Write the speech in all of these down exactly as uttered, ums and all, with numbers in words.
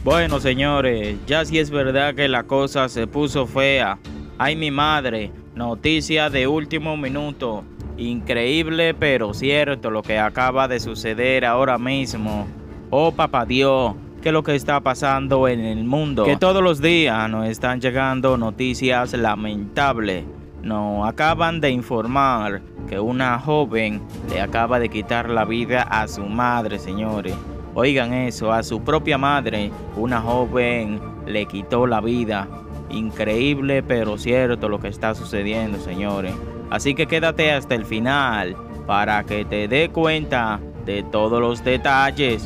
Bueno, señores, ya sí es verdad que la cosa se puso fea. Ay, mi madre, noticia de último minuto. Increíble pero cierto lo que acaba de suceder ahora mismo. Oh, papá Dios, ¿qué es lo que está pasando en el mundo? Que todos los días nos están llegando noticias lamentables. Nos acaban de informar que una joven le acaba de quitar la vida a su madre, señores. Oigan eso, a su propia madre, una joven le quitó la vida. Increíble pero cierto lo que está sucediendo, señores. Así que quédate hasta el final para que te dé cuenta de todos los detalles.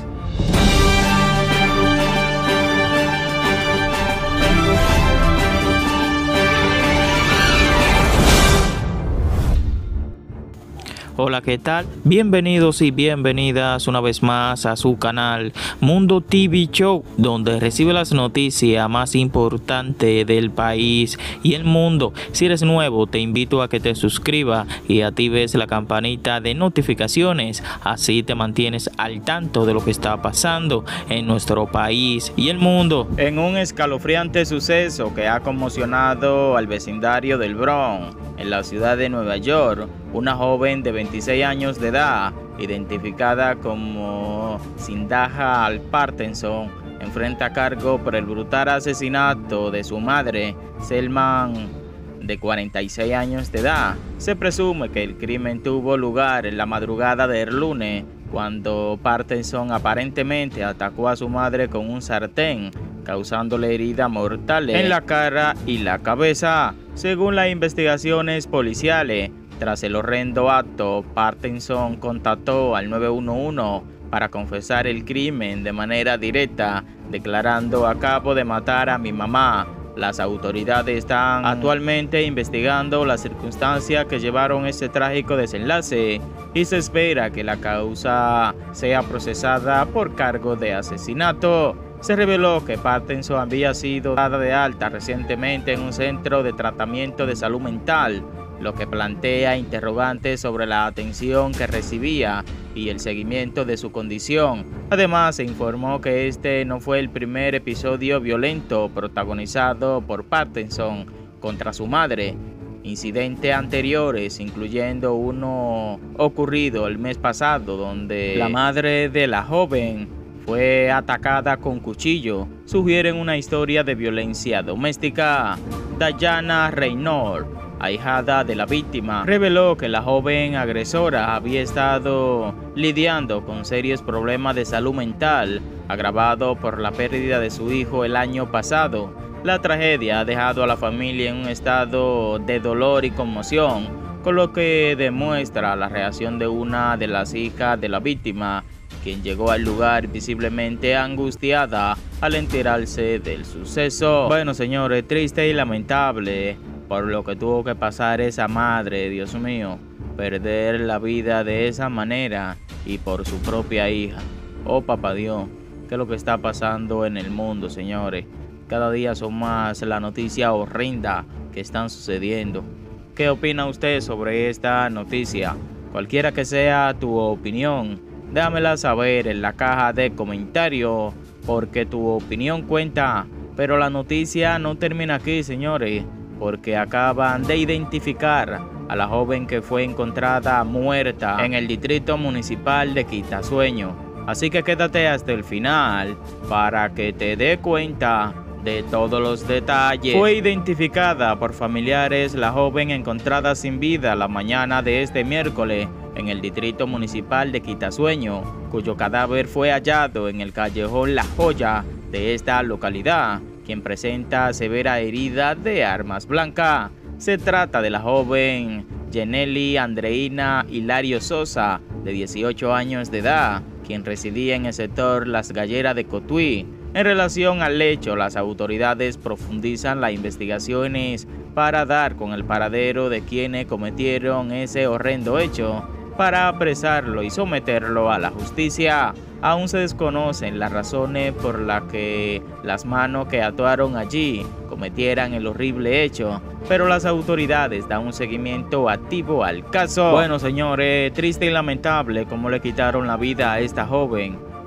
Hola, ¿qué tal? Bienvenidos y bienvenidas una vez más a su canal Mundo T V Show, donde recibe las noticias más importantes del país y el mundo. Si eres nuevo, te invito a que te suscribas y actives la campanita de notificaciones, así te mantienes al tanto de lo que está pasando en nuestro país y el mundo. En un escalofriante suceso que ha conmocionado al vecindario del Bronx, en la ciudad de Nueva York, una joven de veintiséis años de edad, identificada como Cindaja Partenson, enfrenta cargo por el brutal asesinato de su madre, Selman, de cuarenta y seis años de edad. Se presume que el crimen tuvo lugar en la madrugada del lunes, cuando Partenson aparentemente atacó a su madre con un sartén, causándole heridas mortales en la cara y la cabeza. Según las investigaciones policiales, tras el horrendo acto, Partenson contactó al nueve uno uno para confesar el crimen de manera directa, declarando: acabo de matar a mi mamá. Las autoridades están actualmente investigando las circunstancias que llevaron a este trágico desenlace y se espera que la causa sea procesada por cargo de asesinato. Se reveló que Partenson había sido dada de alta recientemente en un centro de tratamiento de salud mental, lo que plantea interrogantes sobre la atención que recibía y el seguimiento de su condición. Además, se informó que este no fue el primer episodio violento protagonizado por Partenson contra su madre. Incidentes anteriores, incluyendo uno ocurrido el mes pasado, donde la madre de la joven fue atacada con cuchillo, sugieren una historia de violencia doméstica. Diana Reynolds, ahijada de la víctima, reveló que la joven agresora había estado lidiando con serios problemas de salud mental, agravado por la pérdida de su hijo el año pasado. La tragedia ha dejado a la familia en un estado de dolor y conmoción, con lo que demuestra la reacción de una de las hijas de la víctima, quien llegó al lugar visiblemente angustiada al enterarse del suceso. Bueno, señores, triste y lamentable por lo que tuvo que pasar esa madre, Dios mío, perder la vida de esa manera y por su propia hija. Oh, papá Dios, ¿qué es lo que está pasando en el mundo, señores? Cada día son más las noticias horrendas que están sucediendo. ¿Qué opina usted sobre esta noticia? Cualquiera que sea tu opinión, déjamela saber en la caja de comentarios, porque tu opinión cuenta. Pero la noticia no termina aquí, señores, porque acaban de identificar a la joven que fue encontrada muerta en el distrito municipal de Quitasueño. Así que quédate hasta el final para que te dé cuenta de todos los detalles. Fue identificada por familiares la joven encontrada sin vida la mañana de este miércoles en el distrito municipal de Quitasueño, cuyo cadáver fue hallado en el callejón La Joya de esta localidad, quien presenta severa herida de armas blancas. Se trata de la joven Yeneli Andreina Hilario Sosa, de dieciocho años de edad, quien residía en el sector Las Galleras de Cotuí. En relación al hecho, las autoridades profundizan las investigaciones para dar con el paradero de quienes cometieron ese horrendo hecho, para apresarlo y someterlo a la justicia. Aún se desconocen las razones por las que las manos que actuaron allí cometieran el horrible hecho, pero las autoridades dan un seguimiento activo al caso. Bueno, señores, triste y lamentable cómo le quitaron la vida a esta joven.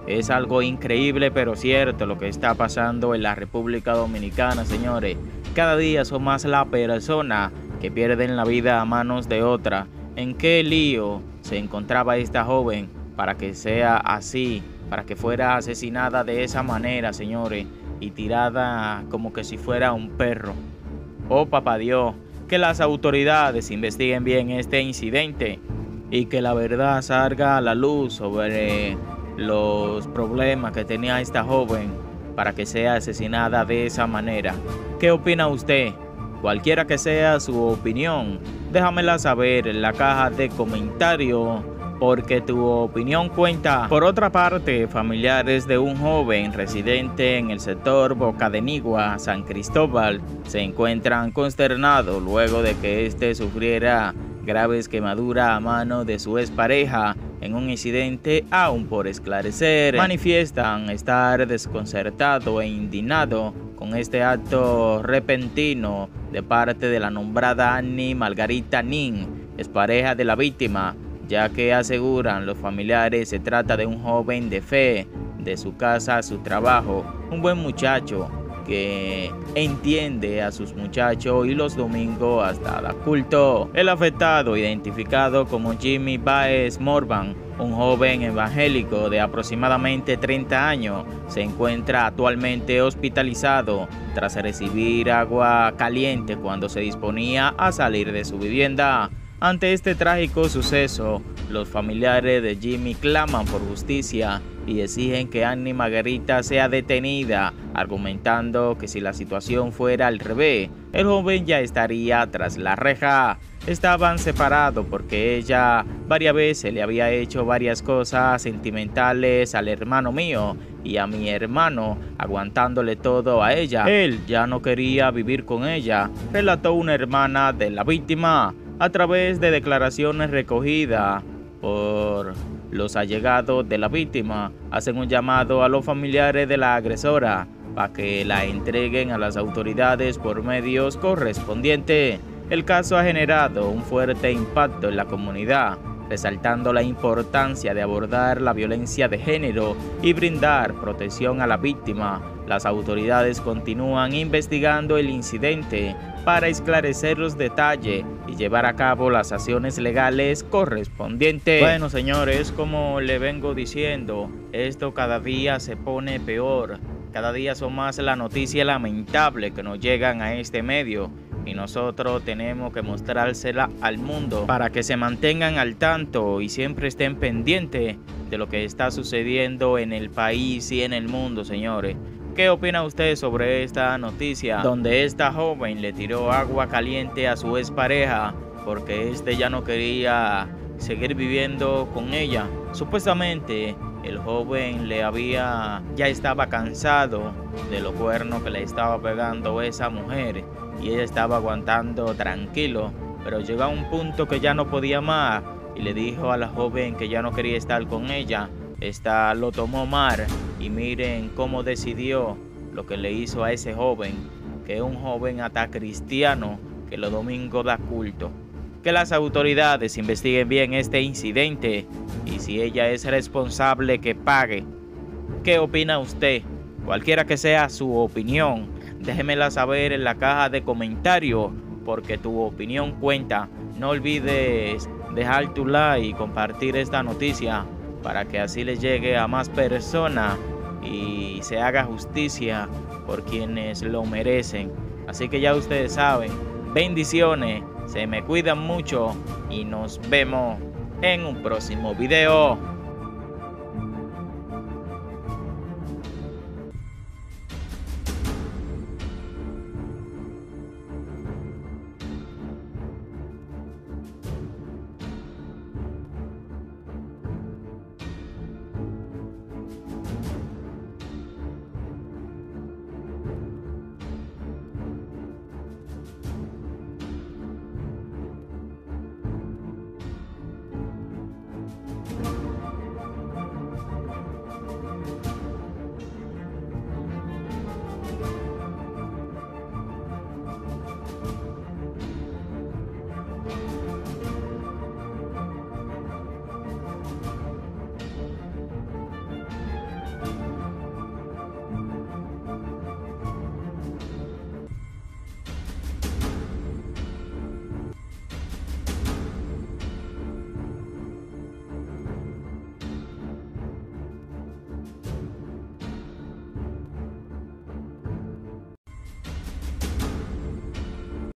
Es algo increíble pero cierto lo que está pasando en la República Dominicana, señores. Cada día son más las personas que pierden la vida a manos de otra. ¿En qué lío se encontraba esta joven para que sea así, para que fuera asesinada de esa manera, señores, y tirada como que si fuera un perro? Oh, papá Dios, que las autoridades investiguen bien este incidente y que la verdad salga a la luz sobre los problemas que tenía esta joven para que sea asesinada de esa manera. ¿Qué opina usted? Cualquiera que sea su opinión, déjamela saber en la caja de comentarios, porque tu opinión cuenta. Por otra parte, familiares de un joven residente en el sector Bocadenigua, San Cristóbal, se encuentran consternados luego de que éste sufriera graves quemaduras a mano de su expareja en un incidente aún por esclarecer. Manifiestan estar desconcertados e indignados con este acto repentino de parte de la nombrada Annie Margarita Nin, expareja de la víctima, ya que aseguran los familiares se trata de un joven de fe, de su casa a su trabajo, un buen muchacho que entiende a sus muchachos y los domingos hasta da culto. El afectado, identificado como Jimmy Baez Morvan, un joven evangélico de aproximadamente treinta años, se encuentra actualmente hospitalizado tras recibir agua caliente cuando se disponía a salir de su vivienda. Ante este trágico suceso, los familiares de Jimmy claman por justicia y exigen que Annie Margarita sea detenida, argumentando que si la situación fuera al revés, el joven ya estaría tras la reja. Estaban separados porque ella varias veces le había hecho varias cosas sentimentales al hermano mío y a mi hermano, aguantándole todo a ella. Él ya no quería vivir con ella, relató una hermana de la víctima. A través de declaraciones recogidas por los allegados de la víctima, hacen un llamado a los familiares de la agresora para que la entreguen a las autoridades por medios correspondientes. El caso ha generado un fuerte impacto en la comunidad, resaltando la importancia de abordar la violencia de género y brindar protección a la víctima. Las autoridades continúan investigando el incidente para esclarecer los detalles y llevar a cabo las acciones legales correspondientes. Bueno, señores, como le vengo diciendo, esto cada día se pone peor. Cada día son más las noticias lamentables que nos llegan a este medio y nosotros tenemos que mostrársela al mundo para que se mantengan al tanto y siempre estén pendientes de lo que está sucediendo en el país y en el mundo, señores. ¿Qué opina usted sobre esta noticia donde esta joven le tiró agua caliente a su expareja porque este ya no quería seguir viviendo con ella? Supuestamente el joven le había ya estaba cansado de los cuernos que le estaba pegando esa mujer y ella estaba aguantando tranquilo, pero llegó a un punto que ya no podía más y le dijo a la joven que ya no quería estar con ella. Esta lo tomó mal y miren cómo decidió lo que le hizo a ese joven, que es un joven hasta cristiano que los domingos da culto. Que las autoridades investiguen bien este incidente y si ella es responsable que pague. ¿Qué opina usted? Cualquiera que sea su opinión, déjemela saber en la caja de comentarios porque tu opinión cuenta. No olvides dejar tu like y compartir esta noticia para que así les llegue a más personas y se haga justicia por quienes lo merecen. Así que ya ustedes saben, bendiciones, se me cuidan mucho y nos vemos en un próximo video.